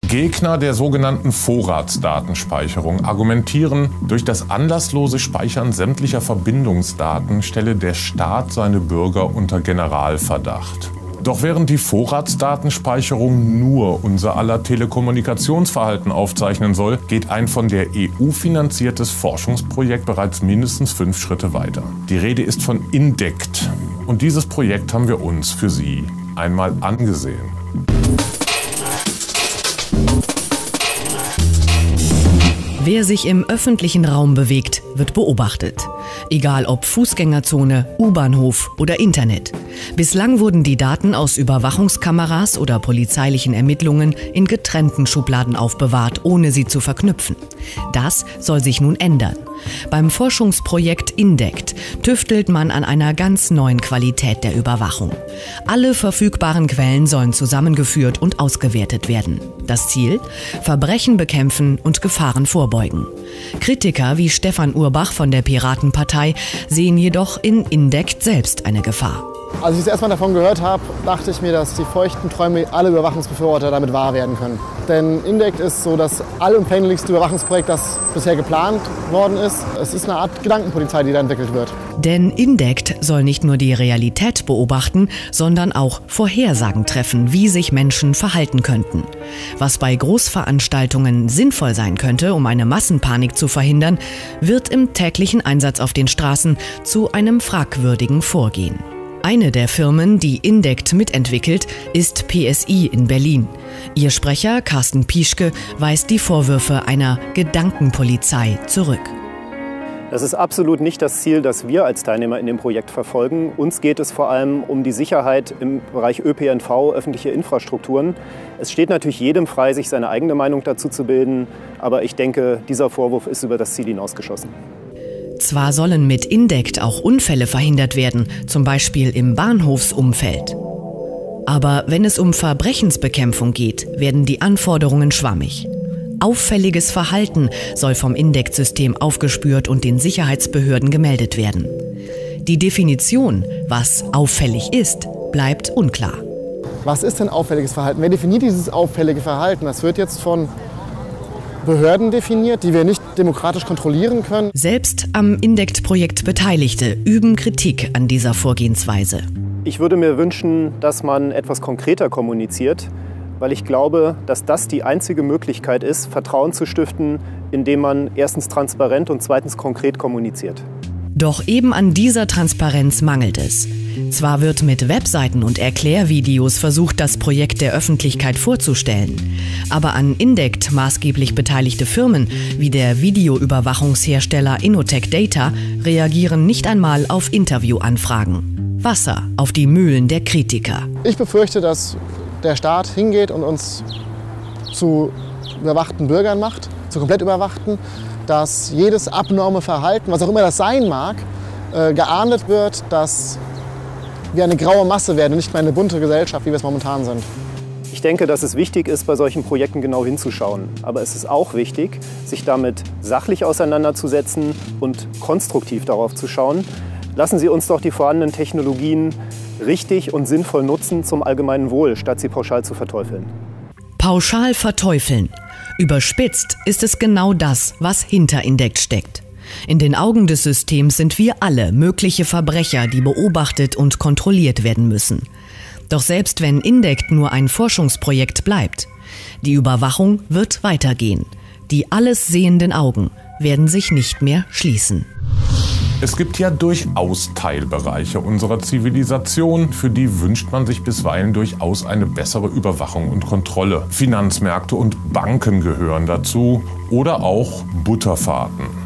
Gegner der sogenannten Vorratsdatenspeicherung argumentieren, durch das anlasslose Speichern sämtlicher Verbindungsdaten stelle der Staat seine Bürger unter Generalverdacht. Doch während die Vorratsdatenspeicherung nur unser aller Telekommunikationsverhalten aufzeichnen soll, geht ein von der EU finanziertes Forschungsprojekt bereits mindestens 5 Schritte weiter. Die Rede ist von INDECT und dieses Projekt haben wir uns für Sie einmal angesehen. Wer sich im öffentlichen Raum bewegt, wird beobachtet. Egal ob Fußgängerzone, U-Bahnhof oder Internet. Bislang wurden die Daten aus Überwachungskameras oder polizeilichen Ermittlungen in getrennten Schubladen aufbewahrt, ohne sie zu verknüpfen. Das soll sich nun ändern. Beim Forschungsprojekt INDECT tüftelt man an einer ganz neuen Qualität der Überwachung. Alle verfügbaren Quellen sollen zusammengeführt und ausgewertet werden. Das Ziel? Verbrechen bekämpfen und Gefahren vorbeugen. Kritiker wie Stefan Urbach von der Piratenpartei sehen jedoch in INDECT selbst eine Gefahr. Als ich das erstmal davon gehört habe, dachte ich mir, dass die feuchten Träume aller Überwachungsbefürworter damit wahr werden können. Denn INDECT ist so das allumfänglichste Überwachungsprojekt, das bisher geplant worden ist. Es ist eine Art Gedankenpolizei, die da entwickelt wird. Denn INDECT soll nicht nur die Realität beobachten, sondern auch Vorhersagen treffen, wie sich Menschen verhalten könnten. Was bei Großveranstaltungen sinnvoll sein könnte, um eine Massenpanik zu verhindern, wird im täglichen Einsatz auf den Straßen zu einem fragwürdigen Vorgehen. Eine der Firmen, die INDECT mitentwickelt, ist PSI in Berlin. Ihr Sprecher, Carsten Pischke, weist die Vorwürfe einer Gedankenpolizei zurück. Das ist absolut nicht das Ziel, das wir als Teilnehmer in dem Projekt verfolgen. Uns geht es vor allem um die Sicherheit im Bereich ÖPNV, öffentliche Infrastrukturen. Es steht natürlich jedem frei, sich seine eigene Meinung dazu zu bilden. Aber ich denke, dieser Vorwurf ist über das Ziel hinausgeschossen. Zwar sollen mit INDECT auch Unfälle verhindert werden, zum Beispiel im Bahnhofsumfeld. Aber wenn es um Verbrechensbekämpfung geht, werden die Anforderungen schwammig. Auffälliges Verhalten soll vom INDECT-System aufgespürt und den Sicherheitsbehörden gemeldet werden. Die Definition, was auffällig ist, bleibt unklar. Was ist denn auffälliges Verhalten? Wer definiert dieses auffällige Verhalten? Das wird jetzt von Behörden definiert, die wir nicht demokratisch kontrollieren können. Selbst am INDECT-Projekt Beteiligte üben Kritik an dieser Vorgehensweise. Ich würde mir wünschen, dass man etwas konkreter kommuniziert, weil ich glaube, dass das die einzige Möglichkeit ist, Vertrauen zu stiften, indem man erstens transparent und zweitens konkret kommuniziert. Doch eben an dieser Transparenz mangelt es. Zwar wird mit Webseiten und Erklärvideos versucht, das Projekt der Öffentlichkeit vorzustellen, aber an INDECT maßgeblich beteiligte Firmen wie der Videoüberwachungshersteller Innotech Data reagieren nicht einmal auf Interviewanfragen. Wasser auf die Mühlen der Kritiker. Ich befürchte, dass der Staat hingeht und uns zu überwachten Bürgern macht, zu komplett überwachten, dass jedes abnorme Verhalten, was auch immer das sein mag, geahndet wird, dass wir eine graue Masse werden und nicht mehr eine bunte Gesellschaft, wie wir es momentan sind. Ich denke, dass es wichtig ist, bei solchen Projekten genau hinzuschauen. Aber es ist auch wichtig, sich damit sachlich auseinanderzusetzen und konstruktiv darauf zu schauen. Lassen Sie uns doch die vorhandenen Technologien richtig und sinnvoll nutzen zum allgemeinen Wohl, statt sie pauschal zu verteufeln. Pauschal verteufeln. Überspitzt ist es genau das, was hinter INDECT steckt. In den Augen des Systems sind wir alle mögliche Verbrecher, die beobachtet und kontrolliert werden müssen. Doch selbst wenn INDECT nur ein Forschungsprojekt bleibt, die Überwachung wird weitergehen. Die alles sehenden Augen werden sich nicht mehr schließen. Es gibt ja durchaus Teilbereiche unserer Zivilisation, für die wünscht man sich bisweilen durchaus eine bessere Überwachung und Kontrolle. Finanzmärkte und Banken gehören dazu oder auch Butterfahrten.